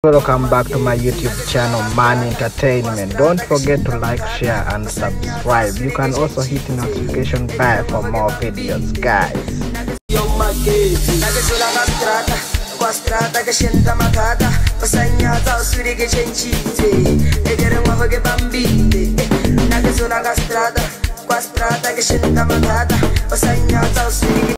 Welcome back to my YouTube channel, Man Entertainment. Don't forget to like, share, and subscribe. You can also hit the notification bell for more videos, guys.